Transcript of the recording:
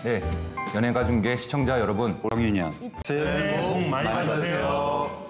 네, 연예가 중계 시청자 여러분, 정윤이야. 새해 복 많이 받으세요.